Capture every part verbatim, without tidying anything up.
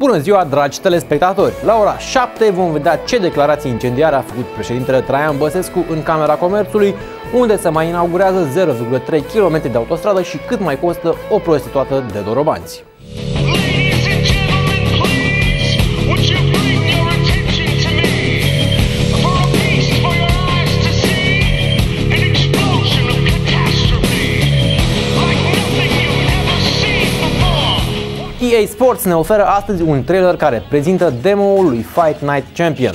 Bună ziua, dragi telespectatori! La ora șapte vom vedea ce declarații incendiare a făcut președintele Traian Băsescu în Camera Comerțului, unde se mai inaugurează zero virgulă trei kilometri de autostradă și cât mai costă o prostituată de dorobanți. E A Sports ne oferă astăzi un trailer care prezintă demo-ul lui Fight Night Champion.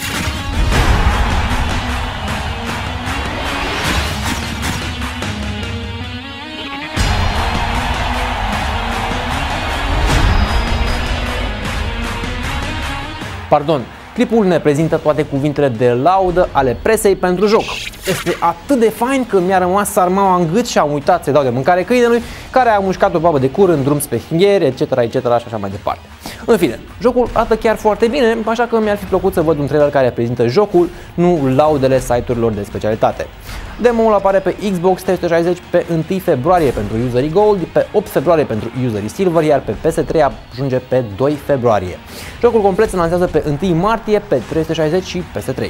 Pardon, clipul ne prezintă toate cuvintele de laudă ale presei pentru joc. Este atât de fain că mi-a rămas sarmaua în gât și am uitat să-i dau de mâncare câinelui, care a mușcat o babă de cur în drum spre hinghieri, etc, etc și așa mai departe. În fine, jocul arată chiar foarte bine, așa că mi-ar fi plăcut să văd un trailer care prezintă jocul, nu laudele site-urilor de specialitate. Demo-ul apare pe Xbox trei sute șaizeci pe întâi februarie pentru userii Gold, pe opt februarie pentru userii Silver, iar pe P S trei ajunge pe doi februarie. Jocul complet se lansează pe întâi martie pe trei sute șaizeci și P S trei.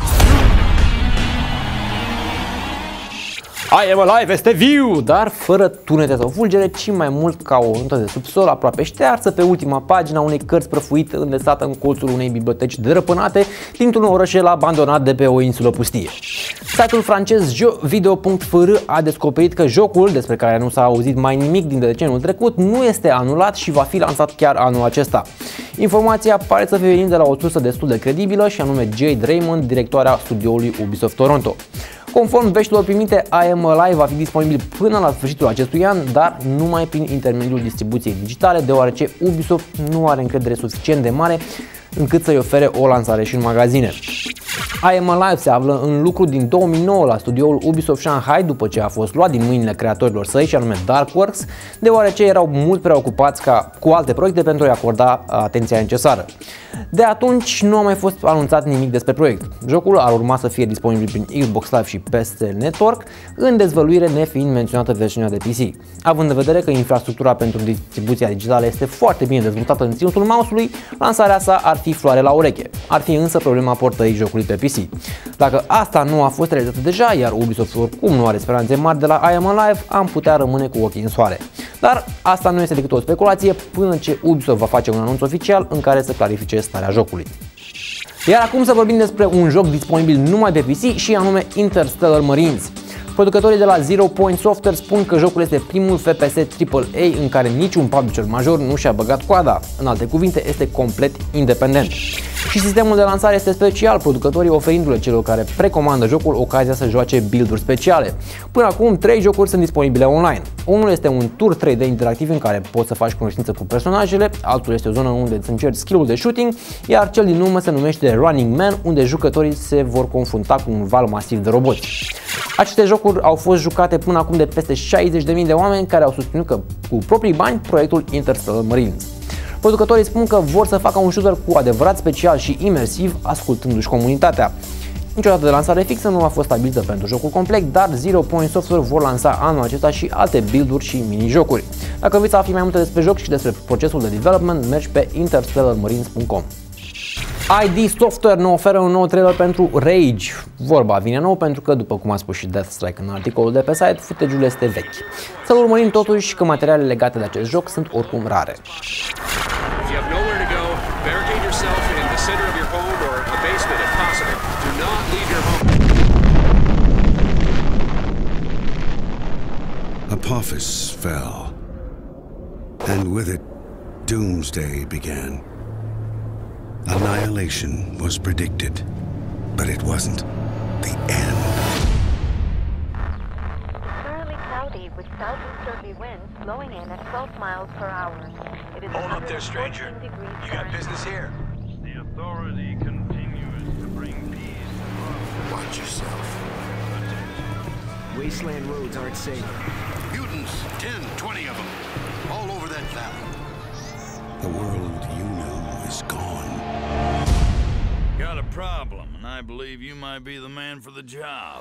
I am alive este viu, dar fără tunete sau fulgere, ci mai mult ca o notă de subsol aproape ștearsă pe ultima pagină unei cărți prăfuite îndesată în colțul unei biblioteci dărăpânate dintr-un orășel abandonat de pe o insulă pustie. Site-ul francez jeuxvideo punct f r a descoperit că jocul, despre care nu s-a auzit mai nimic din deceniul trecut, nu este anulat și va fi lansat chiar anul acesta. Informația pare să fie venind de la o sursă destul de credibilă, și anume Jade Raymond, directoarea studioului Ubisoft Toronto. Conform veștilor primite, I Am Alive va fi disponibil până la sfârșitul acestui an, dar numai prin intermediul distribuției digitale, deoarece Ubisoft nu are încredere suficient de mare încât să-i ofere o lansare și în magazine. I Am Alive se află în lucru din două mii nouă la studioul Ubisoft Shanghai, după ce a fost luat din mâinile creatorilor săi, și anume Darkworks, deoarece erau mult prea ocupați ca cu alte proiecte pentru a-i acorda atenția necesară. De atunci nu a mai fost anunțat nimic despre proiect. Jocul ar urma să fie disponibil prin Xbox Live și P S Network, în dezvăluire nefiind menționată versiunea de P C. Având în vedere că infrastructura pentru distribuția digitală este foarte bine dezvoltată în ținutul mouse-ului, lansarea sa ar fi floare la ureche. Ar fi însă problema portării jocului pe P C. Dacă asta nu a fost realizată deja, iar Ubisoft oricum nu are speranțe mari de la I Am Alive, am putea rămâne cu ochii în soare. Dar asta nu este decât o speculație până ce Ubisoft va face un anunț oficial în care să clarifice starea jocului. Iar acum să vorbim despre un joc disponibil numai pe P C, și anume Interstellar Marines. Producătorii de la Zero Point Software spun că jocul este primul F P S triple A în care niciun publisher major nu și-a băgat coada. În alte cuvinte, este complet independent. Și sistemul de lansare este special, producătorii oferindu-le celor care precomandă jocul ocazia să joace build-uri speciale. Până acum, trei jocuri sunt disponibile online. Unul este un tur trei D interactiv în care poți să faci cunoștință cu personajele, altul este o zonă unde îți încerci skill-ul de shooting, iar cel din urmă se numește Running Man, unde jucătorii se vor confrunta cu un val masiv de roboți. Aceste jocuri au fost jucate până acum de peste șaizeci de mii de oameni care au susținut că cu proprii bani proiectul Interstellar Marines. Producătorii spun că vor să facă un shooter cu adevărat special și imersiv, ascultându-și comunitatea. Niciodată de lansare fixă nu a fost stabilită pentru jocul complet, dar Zero Point Software vor lansa anul acesta și alte build-uri și mini-jocuri. Dacă vreți să afli mai multe despre joc și despre procesul de development, mergi pe interstellar marines punct com. I D Software ne oferă un nou trailer pentru Rage. Vorba vine nou pentru că, după cum a spus și Deathstrike în articolul de pe site, footage-ul este vechi. Să-l urmărim totuși că materialele legate de acest joc sunt oricum rare. Apophis fell, and with it, doomsday began. Annihilation was predicted, but it wasn't the end. Currently cloudy with southeasterly winds blowing in at twelve miles per hour. It is Hold up there, stranger. You got business here. The authority continues to bring peace. Watch yourself. Wasteland roads aren't safe. Mutants, ten, twenty of them, all over that valley. The world you know is gone. Got a problem, and I believe you might be the man for the job.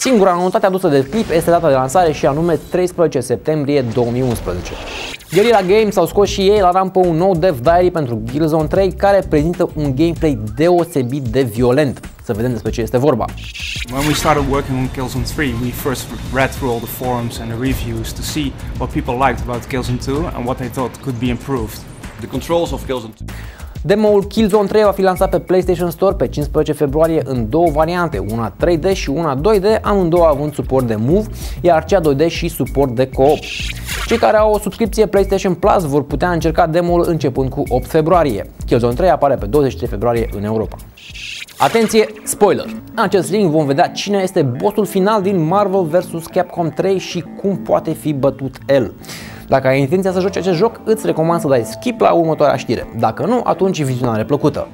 Singura noutate adusă de clip este data de lansare și anume treisprezece septembrie două mii unsprezece. Guerrilla Games au scos și ei la rampă un nou Dev Diary pentru Killzone trei care prezintă un gameplay deosebit de violent. Să vedem despre ce este vorba. When we started working on Killzone three, we first read through all the forums and the reviews to see what people liked about Killzone two and what they thought could be improved. The controls of Killzone two. Demo-ul Killzone trei va fi lansat pe PlayStation Store pe cincisprezece februarie în două variante, una trei D și una doi D, amândouă având suport de Move, iar cea doi D și suport de co-op. Cei care au o subscripție PlayStation Plus vor putea încerca demo-ul începând cu opt februarie. Killzone trei apare pe douăzeci și trei februarie în Europa. Atenție, spoiler! În acest link vom vedea cine este bossul final din Marvel versus. Capcom trei și cum poate fi bătut el. Dacă ai intenția să joci acest joc, îți recomand să dai skip la următoarea știre. Dacă nu, atunci vizionare plăcută!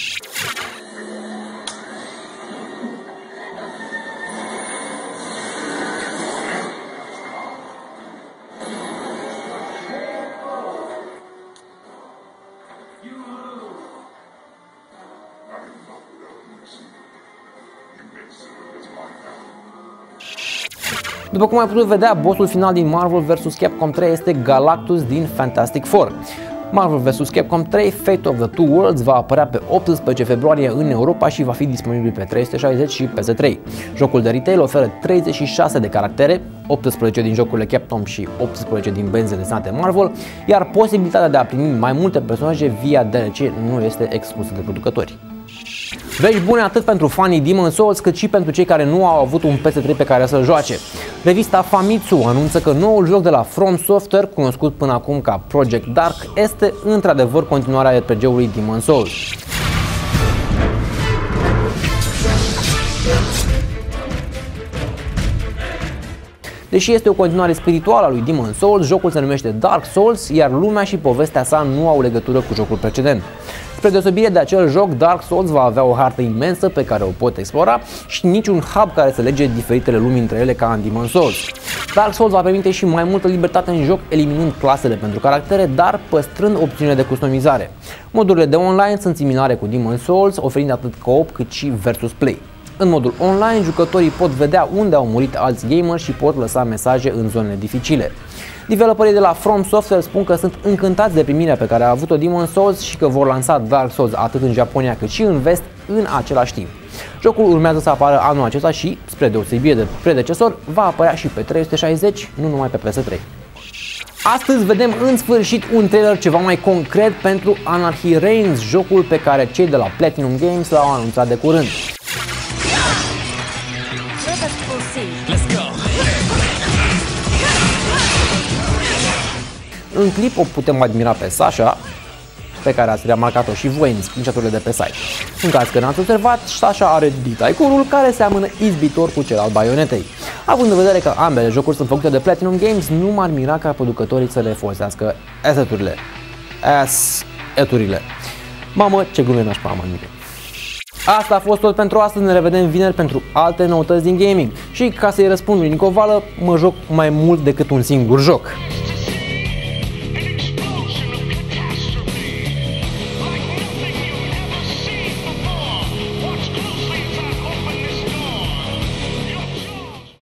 După cum ai putut vedea, bossul final din Marvel versus. Capcom trei este Galactus din Fantastic Four. Marvel versus. Capcom trei Fate of the Two Worlds va apărea pe optsprezece februarie în Europa și va fi disponibil pe trei sute șaizeci și P S trei. Jocul de retail oferă treizeci și șase de caractere, optsprezece din jocurile Capcom și optsprezece din benzi desenate Marvel, iar posibilitatea de a primi mai multe personaje via D L C nu este exclusă de producători. Vești bune atât pentru fanii Demon's Souls cât și pentru cei care nu au avut un P S trei pe care să-l joace. Revista Famitsu anunță că noul joc de la From Software, cunoscut până acum ca Project Dark, este într-adevăr continuarea R P G-ului Demon's Souls. Deși este o continuare spirituală a lui Demon's Souls, jocul se numește Dark Souls, iar lumea și povestea sa nu au legătură cu jocul precedent. Spre deosebire de acel joc, Dark Souls va avea o hartă imensă pe care o pot explora și niciun hub care să lege diferitele lumi între ele ca în Demon's Souls. Dark Souls va permite și mai multă libertate în joc, eliminând clasele pentru caractere, dar păstrând opțiunile de customizare. Modurile de online sunt similare cu Demon's Souls, oferind atât co-op cât și versus play. În modul online, jucătorii pot vedea unde au murit alți gameri și pot lăsa mesaje în zonele dificile. Developerii de la From Software spun că sunt încântați de primirea pe care a avut-o Demon's Souls și că vor lansa Dark Souls atât în Japonia cât și în vest în același timp. Jocul urmează să apară anul acesta și, spre deosebire de predecesor, va apărea și pe trei sute șaizeci, nu numai pe P S trei. Astăzi vedem în sfârșit un trailer ceva mai concret pentru Anarchy Reigns, jocul pe care cei de la Platinum Games l-au anunțat de curând. În clip o putem admira pe Sasha, pe care ați remarcat-o și voi în screenshot-urile de pe site. În caz că n-ați observat, Sasha are D-Tycoon-ul care seamănă izbitor cu cel al Bayonetei. Având în vedere că ambele jocuri sunt făcute de Platinum Games, nu m-ar mira ca producătorii să le folosească asset-urile. Asset-urile. Mamă, ce glume nașpa am aminte. Asta a fost tot pentru astăzi, ne revedem vineri pentru alte noutăți din gaming. Și ca să-i răspund lui Nicovală, mă joc mai mult decât un singur joc.